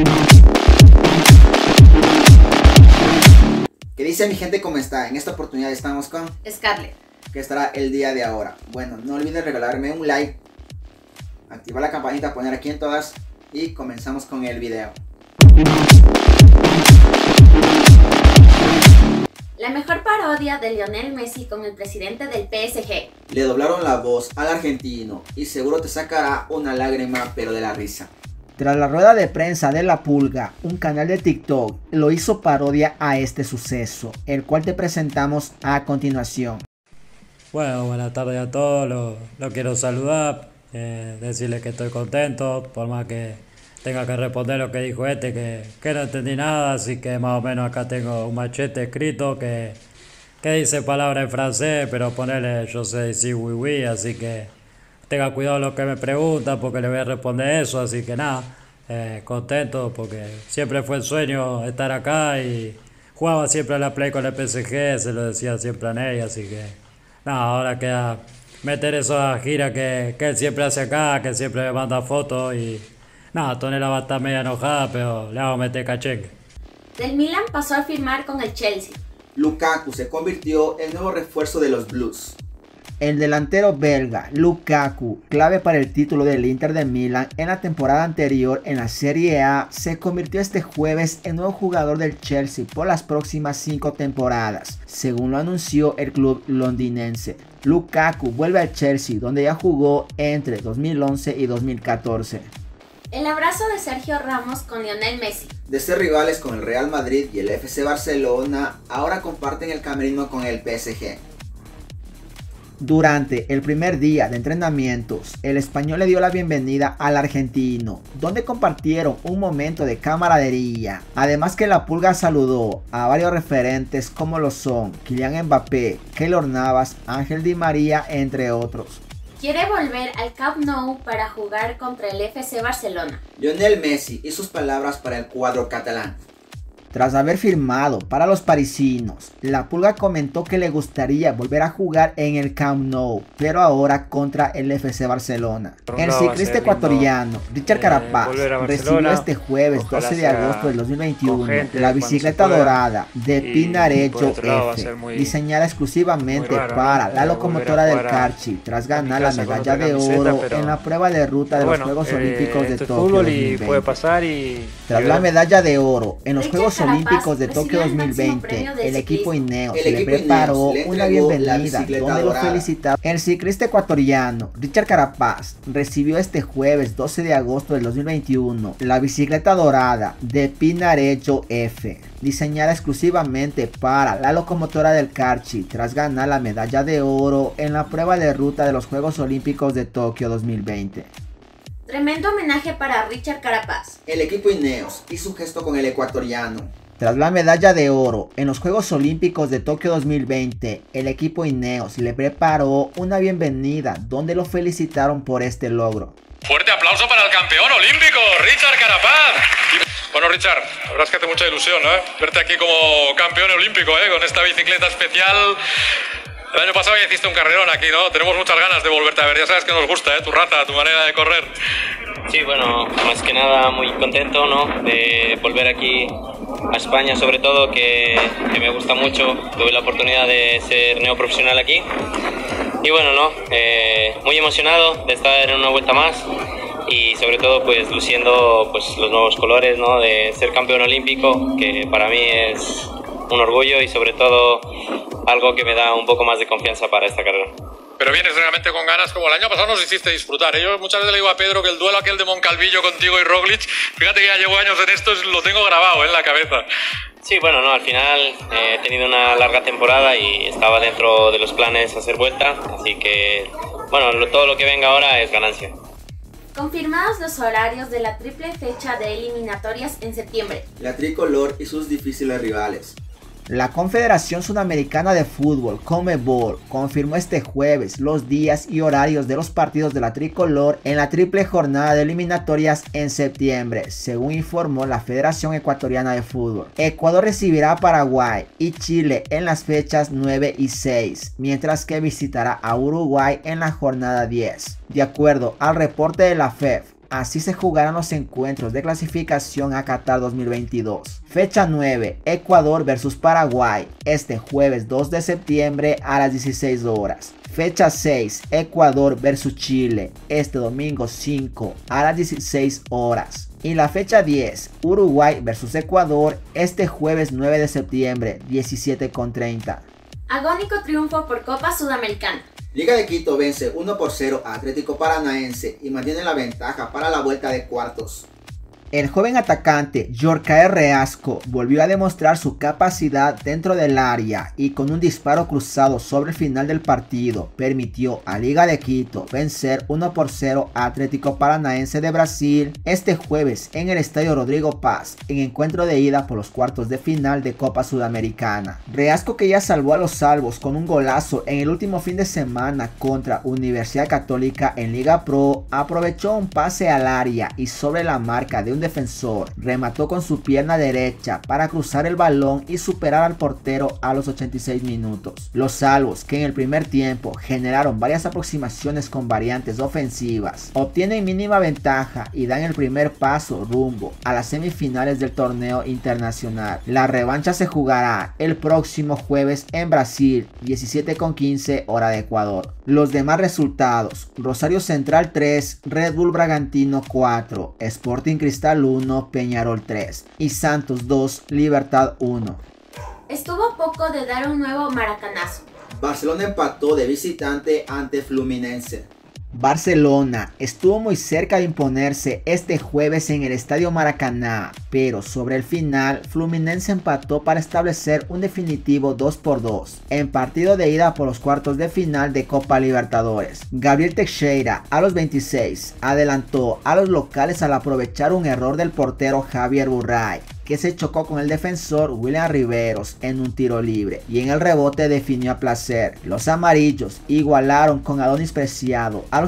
¿Qué dice mi gente? ¿Cómo está? En esta oportunidad estamos con Scarlett, que estará el día de ahora. Bueno, no olvides regalarme un like, activar la campanita, poner aquí en todas y comenzamos con el video. la mejor parodia de Lionel Messi con el presidente del PSG. Le doblaron la voz al argentino y seguro te sacará una lágrima, pero de la risa. Tras la rueda de prensa de La Pulga, un canal de TikTok lo hizo parodia a este suceso, el cual te presentamos a continuación. Bueno, buenas tardes a todos, lo quiero saludar, decirles que estoy contento, por más que tenga que responder lo que dijo que no entendí nada, así que más o menos acá tengo un machete escrito que dice palabra en francés, pero ponerle yo sé decir oui oui, así que tenga cuidado lo que me preguntan porque le voy a responder eso, así que nada, contento porque siempre fue el sueño estar acá y jugaba siempre a la Play con el PSG, se lo decía siempre a Ney, así que nada, ahora queda meter esa gira que él siempre hace acá, que siempre me manda fotos y nada, Tonela va a estar media enojada, pero le vamos a meter cachengue. Del Milan pasó a firmar con el Chelsea. Lukaku se convirtió en nuevo refuerzo de los Blues. El delantero belga Lukaku, clave para el título del Inter de Milán en la temporada anterior en la Serie A, se convirtió este jueves en nuevo jugador del Chelsea por las próximas 5 temporadas, según lo anunció el club londinense. Lukaku vuelve al Chelsea, donde ya jugó entre 2011 y 2014. El abrazo de Sergio Ramos con Lionel Messi. De ser rivales con el Real Madrid y el FC Barcelona, ahora comparten el camerino con el PSG. Durante el primer día de entrenamientos, el español le dio la bienvenida al argentino, donde compartieron un momento de camaradería. Además que La Pulga saludó a varios referentes como lo son Kylian Mbappé, Keylor Navas, Ángel Di María, entre otros. Quiere volver al Camp Nou para jugar contra el FC Barcelona. Lionel Messi y sus palabras para el cuadro catalán. Tras haber firmado para los parisinos, La Pulga comentó que le gustaría volver a jugar en el Camp Nou, pero ahora contra el FC Barcelona. El ciclista ecuatoriano Richard Carapaz recibió este jueves 12 de agosto del 2021 la bicicleta dorada de Pinarello F, diseñada exclusivamente para la locomotora del Carchi, tras ganar la medalla de oro en la prueba de ruta de los Juegos Olímpicos de Tokio 2020. Tras la medalla de oro en los Juegos Olímpicos de Tokio 2020, el equipo Ineos le preparó una bienvenida donde lo felicitaron. El ciclista ecuatoriano Richard Carapaz recibió este jueves 12 de agosto del 2021 la bicicleta dorada de Pinarello F, diseñada exclusivamente para la locomotora del Carchi, tras ganar la medalla de oro en la prueba de ruta de los Juegos Olímpicos de Tokio 2020. Tremendo homenaje para Richard Carapaz. El equipo Ineos hizo un gesto con el ecuatoriano. Tras la medalla de oro en los Juegos Olímpicos de Tokio 2020, el equipo Ineos le preparó una bienvenida donde lo felicitaron por este logro. Fuerte aplauso para el campeón olímpico, Richard Carapaz. Bueno, Richard, la verdad es que hace mucha ilusión, verte aquí como campeón olímpico, con esta bicicleta especial. El año pasado ya hiciste un carrerón aquí, ¿no? Tenemos muchas ganas de volverte a ver. Ya sabes que nos gusta, tu raza, tu manera de correr. Sí, bueno, más que nada muy contento, ¿no? De volver aquí a España, sobre todo, que me gusta mucho. Tuve la oportunidad de ser neoprofesional aquí. Y bueno, ¿no? Muy emocionado de estar en una vuelta más. Y sobre todo, pues, luciendo pues, los nuevos colores, ¿no? De ser campeón olímpico, que para mí es un orgullo y sobre todo algo que me da un poco más de confianza para esta carrera. Pero vienes realmente con ganas, como el año pasado nos hiciste disfrutar. Yo muchas veces le digo a Pedro que el duelo aquel de Moncalvillo contigo y Roglic, fíjate que ya llevo años en esto, lo tengo grabado en la cabeza. Sí, bueno, no, al final he tenido una larga temporada y estaba dentro de los planes hacer vuelta, así que bueno, todo lo que venga ahora es ganancia. Confirmados los horarios de la triple fecha de eliminatorias en septiembre. La tricolor y sus difíciles rivales. La Confederación Sudamericana de Fútbol, Conmebol, confirmó este jueves los días y horarios de los partidos de la tricolor en la triple jornada de eliminatorias en septiembre, según informó la Federación Ecuatoriana de Fútbol. Ecuador recibirá a Paraguay y Chile en las fechas 9 y 6, mientras que visitará a Uruguay en la jornada 10. De acuerdo al reporte de la FEF, así se jugarán los encuentros de clasificación a Qatar 2022. Fecha 9, Ecuador versus Paraguay, este jueves 2 de septiembre a las 16 horas. Fecha 6, Ecuador versus Chile, este domingo 5 a las 16 horas. Y la fecha 10, Uruguay versus Ecuador, este jueves 9 de septiembre, 17:30. Agónico triunfo por Copa Sudamericana. Liga de Quito vence 1-0 a Atlético Paranaense y mantiene la ventaja para la vuelta de cuartos. El joven atacante Yorkaer Reasco volvió a demostrar su capacidad dentro del área y con un disparo cruzado sobre el final del partido permitió a Liga de Quito vencer 1-0 a Atlético Paranaense de Brasil este jueves en el Estadio Rodrigo Paz en encuentro de ida por los cuartos de final de Copa Sudamericana. Reasco, que ya salvó a los salvos con un golazo en el último fin de semana contra Universidad Católica en Liga Pro, aprovechó un pase al área y sobre la marca de un defensor remató con su pierna derecha para cruzar el balón y superar al portero a los 86 minutos. Los salvos, que en el primer tiempo generaron varias aproximaciones con variantes ofensivas, obtienen mínima ventaja y dan el primer paso rumbo a las semifinales del torneo internacional. La revancha se jugará el próximo jueves en Brasil, 17:15 hora de Ecuador. Los demás resultados: Rosario Central 3, Red Bull Bragantino 4, Sporting Cristal 1, Peñarol 3 y Santos 2, Libertad 1. Estuvo a poco de dar un nuevo maracanazo. Barcelona empató de visitante ante Fluminense. Barcelona estuvo muy cerca de imponerse este jueves en el Estadio Maracaná, pero sobre el final Fluminense empató para establecer un definitivo 2-2 en partido de ida por los cuartos de final de Copa Libertadores. Gabriel Teixeira a los 26 adelantó a los locales al aprovechar un error del portero Javier Burray, que se chocó con el defensor William Riveros en un tiro libre y en el rebote definió a placer. Los amarillos igualaron con Adonis Preciado a los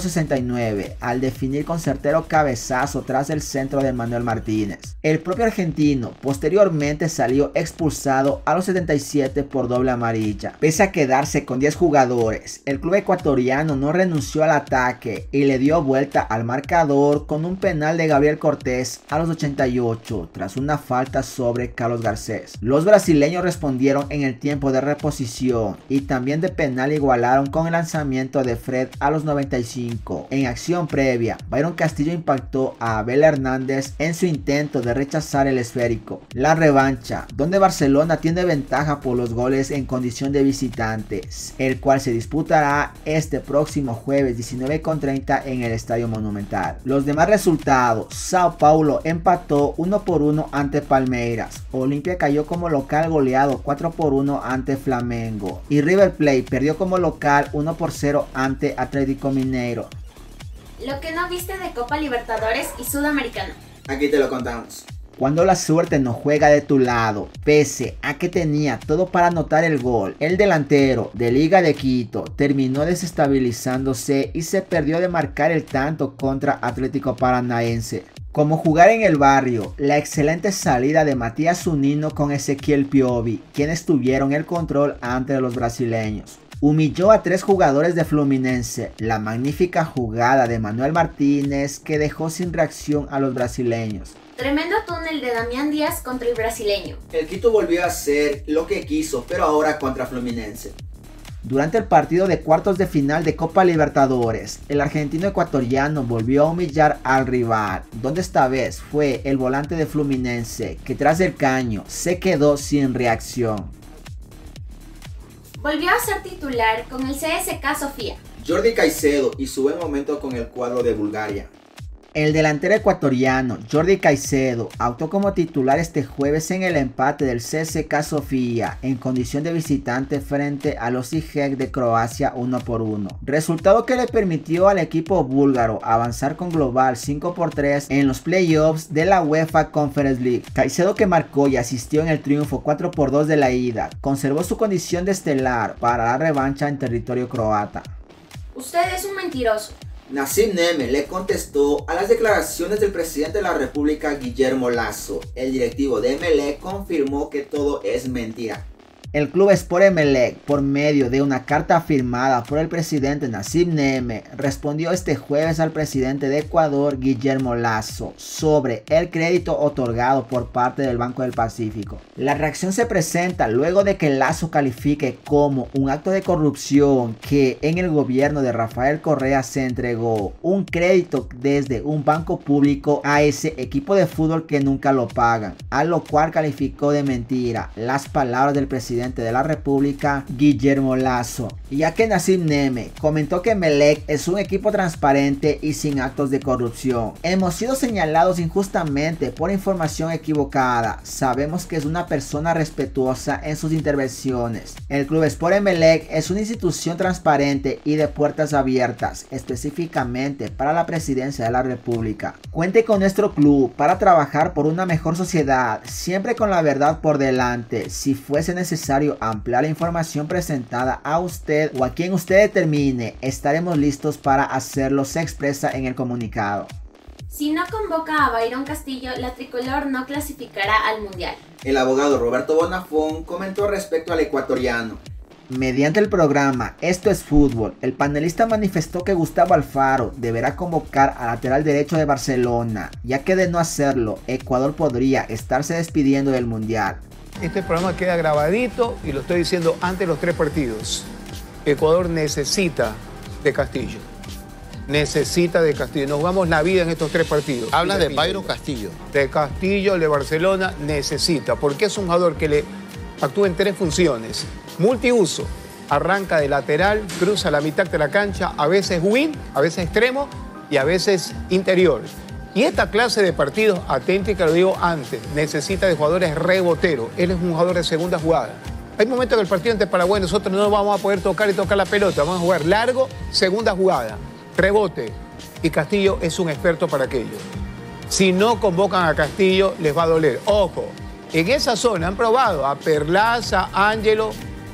69 al definir con certero cabezazo tras el centro de Manuel Martínez. El propio argentino posteriormente salió expulsado a los 77 por doble amarilla. Pese a quedarse con 10 jugadores, el club ecuatoriano no renunció al ataque y le dio vuelta al marcador con un penal de Gabriel Cortés a los 88 tras una falta sobre Carlos Garcés. Los brasileños respondieron en el tiempo de reposición y también de penal igualaron con el lanzamiento de Fred a los 95. En acción previa, Byron Castillo impactó a Abel Hernández en su intento de rechazar el esférico. La revancha, donde Barcelona tiene ventaja por los goles en condición de visitantes, el cual se disputará este próximo jueves 19:30 en el Estadio Monumental. Los demás resultados: Sao Paulo empató 1-1 ante Palmeiras, Olimpia cayó como local goleado 4-1 ante Flamengo y River Plate perdió como local 1-0 ante Atlético Mineiro. Lo que no viste de Copa Libertadores y Sudamericana. Aquí te lo contamos. Cuando la suerte no juega de tu lado, pese a que tenía todo para anotar el gol, el delantero de Liga de Quito terminó desestabilizándose y se perdió de marcar el tanto contra Atlético Paranaense. Como jugar en el barrio, la excelente salida de Matías Zunino con Ezequiel Piovi, quienes tuvieron el control ante los brasileños. Humilló a 3 jugadores de Fluminense, la magnífica jugada de Manuel Martínez que dejó sin reacción a los brasileños. Tremendo túnel de Damián Díaz contra el brasileño. El Quito volvió a hacer lo que quiso, pero ahora contra Fluminense. Durante el partido de cuartos de final de Copa Libertadores, el argentino ecuatoriano volvió a humillar al rival, donde esta vez fue el volante de Fluminense, que tras el caño se quedó sin reacción. Volvió a ser titular con el CSKA Sofía. Jordi Caicedo y su buen momento con el cuadro de Bulgaria. El delantero ecuatoriano Jordi Caicedo actuó como titular este jueves en el empate del CSKA Sofía en condición de visitante frente a los Osijek de Croacia 1-1, resultado que le permitió al equipo búlgaro avanzar con global 5-3 en los playoffs de la UEFA Conference League. Caicedo, que marcó y asistió en el triunfo 4-2 de la ida, conservó su condición de estelar para la revancha en territorio croata. Usted es un mentiroso. Nassim Neme le contestó a las declaraciones del presidente de la República, Guillermo Lasso. El directivo de Emelec confirmó que todo es mentira. El club Sport Emelec, por medio de una carta firmada por el presidente Nassim Neme, respondió este jueves al presidente de Ecuador, Guillermo Lasso, sobre el crédito otorgado por parte del Banco del Pacífico. La reacción se presenta luego de que Lasso califique como un acto de corrupción que en el gobierno de Rafael Correa se entregó un crédito desde un banco público a ese equipo de fútbol que nunca lo pagan, a lo cual calificó de mentira las palabras del presidente de la República, Guillermo Lasso, ya que Nassim Neme comentó que Emelec es un equipo transparente y sin actos de corrupción. Hemos sido señalados injustamente por información equivocada. Sabemos que es una persona respetuosa en sus intervenciones. El Club Sport Emelec es una institución transparente y de puertas abiertas, específicamente para la presidencia de la República. Cuente con nuestro club para trabajar por una mejor sociedad, siempre con la verdad por delante. Si fuese necesario ampliar la información presentada a usted o a quien usted determine, estaremos listos para hacerlo, se expresa en el comunicado. Si no convoca a Byron Castillo, la tricolor no clasificará al Mundial. El abogado Roberto Bonafón comentó respecto al ecuatoriano. Mediante el programa Esto es Fútbol, el panelista manifestó que Gustavo Alfaro deberá convocar al lateral derecho de Barcelona, ya que de no hacerlo, Ecuador podría estarse despidiendo del Mundial. Este programa queda grabadito y lo estoy diciendo antes de los 3 partidos. Ecuador necesita de Castillo. Necesita de Castillo. Nos jugamos la vida en estos 3 partidos. Hablas de Byron Castillo. De Castillo, de Barcelona, necesita. Porque es un jugador que le actúa en 3 funciones. Multiuso. Arranca de lateral, cruza la mitad de la cancha, a veces wing, a veces extremo y a veces interior. Y esta clase de partidos, atento que lo digo antes, necesita de jugadores reboteros. Él es un jugador de segunda jugada. Hay momentos que el partido ante Paraguay nosotros no vamos a poder tocar y tocar la pelota. Vamos a jugar largo, segunda jugada, rebote. Y Castillo es un experto para aquello. Si no convocan a Castillo, les va a doler. Ojo, en esa zona han probado a Perlaza, Ángelo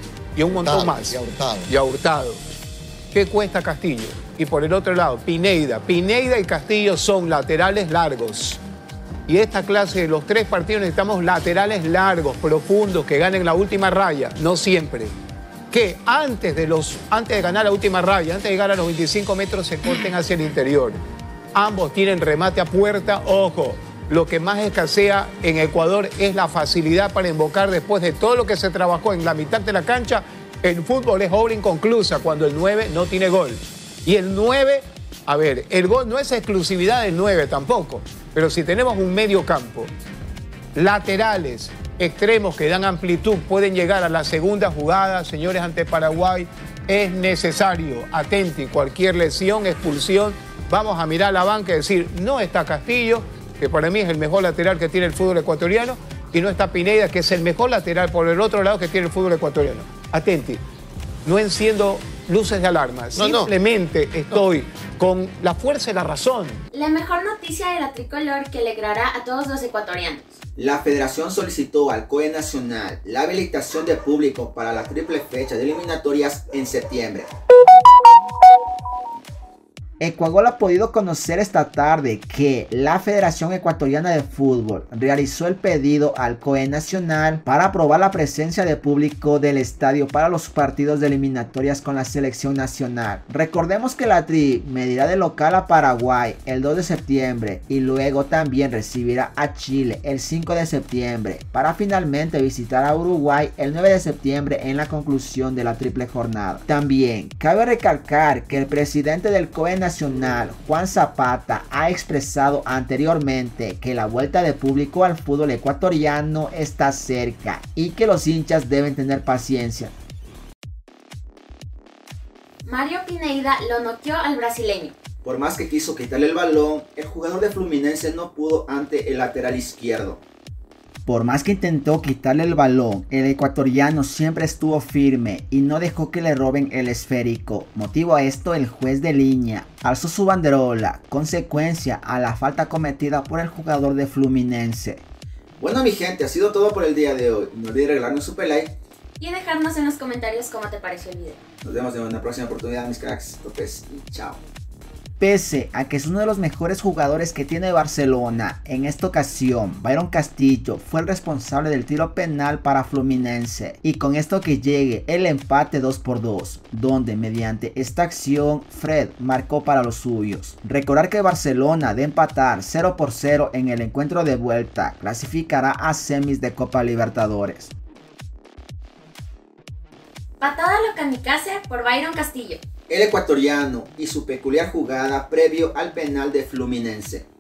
y un montón más. Y a Hurtado. ¿Qué cuesta Castillo? Y por el otro lado, Pineda. Pineda y Castillo son laterales largos. Y esta clase de los 3 partidos necesitamos laterales largos, profundos, que ganen la última raya. No siempre. Que antes de ganar la última raya, antes de llegar a los 25 metros, se corten hacia el interior. Ambos tienen remate a puerta. Ojo, lo que más escasea en Ecuador es la facilidad para invocar después de todo lo que se trabajó en la mitad de la cancha. El fútbol es obra inconclusa cuando el 9 no tiene gol. Y el 9, a ver, el gol no es exclusividad del 9 tampoco, pero si tenemos un medio campo, laterales, extremos que dan amplitud, pueden llegar a la segunda jugada, señores, ante Paraguay, es necesario, atenti, cualquier lesión, expulsión, vamos a mirar la banca y decir, no está Castillo, que para mí es el mejor lateral que tiene el fútbol ecuatoriano, y no está Pineda, que es el mejor lateral por el otro lado que tiene el fútbol ecuatoriano. Atenti, no enciendo luces de alarma, simplemente estoy con la fuerza y la razón. La mejor noticia de la tricolor que alegrará a todos los ecuatorianos. La federación solicitó al COE Nacional la habilitación de público para la triple fecha de eliminatorias en septiembre. Ecuagol ha podido conocer esta tarde que la Federación Ecuatoriana de Fútbol realizó el pedido al COE Nacional para aprobar la presencia de público del estadio para los partidos de eliminatorias con la selección nacional. Recordemos que la Tri medirá de local a Paraguay el 2 de septiembre y luego también recibirá a Chile el 5 de septiembre para finalmente visitar a Uruguay el 9 de septiembre en la conclusión de la triple jornada. También cabe recalcar que el presidente del COE Nacional, Juan Zapata, ha expresado anteriormente que la vuelta de público al fútbol ecuatoriano está cerca y que los hinchas deben tener paciencia. Mario Pineda lo noqueó al brasileño. Por más que quiso quitarle el balón, el jugador de Fluminense no pudo ante el lateral izquierdo. Por más que intentó quitarle el balón, el ecuatoriano siempre estuvo firme y no dejó que le roben el esférico. Motivo a esto, el juez de línea alzó su banderola, consecuencia a la falta cometida por el jugador de Fluminense. Bueno mi gente, ha sido todo por el día de hoy. No olviden regalarnos un super like y dejarnos en los comentarios cómo te pareció el video. Nos vemos en una próxima oportunidad mis cracks. Topes y chao. Pese a que es uno de los mejores jugadores que tiene Barcelona, en esta ocasión Byron Castillo fue el responsable del tiro penal para Fluminense y con esto que llegue el empate 2-2, donde mediante esta acción Fred marcó para los suyos. Recordar que Barcelona de empatar 0-0 en el encuentro de vuelta clasificará a semis de Copa Libertadores. Patada a lo kamikaze por Byron Castillo. El ecuatoriano y su peculiar jugada previo al penal de Fluminense.